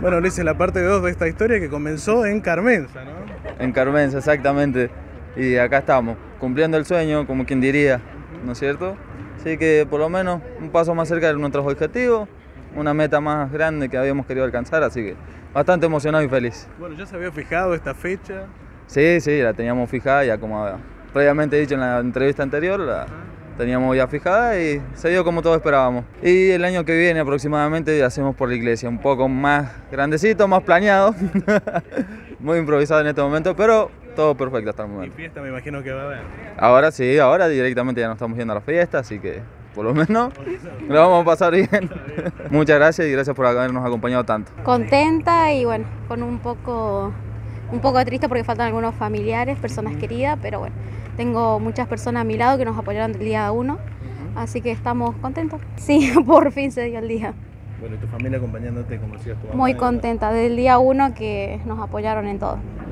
Bueno, Ulises, la parte 2 de esta historia que comenzó en Carmenza, ¿no? En Carmenza, exactamente. Y acá estamos, cumpliendo el sueño, como quien diría, ¿no es cierto? Así que por lo menos un paso más cerca de nuestros objetivos, una meta más grande que habíamos querido alcanzar, así que bastante emocionado y feliz. Bueno, ¿ya se había fijado esta fecha? Sí, la teníamos fijada ya como previamente dicho en la entrevista anterior, la teníamos ya fijada y se dio como todos esperábamos. Y el año que viene aproximadamente hacemos por la iglesia, un poco más grandecito, más planeado, muy improvisado en este momento, pero todo perfecto hasta el Y momento. fiesta me imagino que va a haber. Ahora sí, ahora directamente ya nos estamos yendo a la fiesta, así que por lo menos lo vamos a pasar bien. Muchas gracias y gracias por habernos acompañado tanto. Contenta y bueno, con un poco triste porque faltan algunos familiares, personas queridas, pero bueno, tengo muchas personas a mi lado que nos apoyaron del día 1, así que estamos contentos. Sí, por fin se dio el día. Bueno, y tu familia acompañándote, como decías tu mamá. Muy contenta del día 1 que nos apoyaron en todo.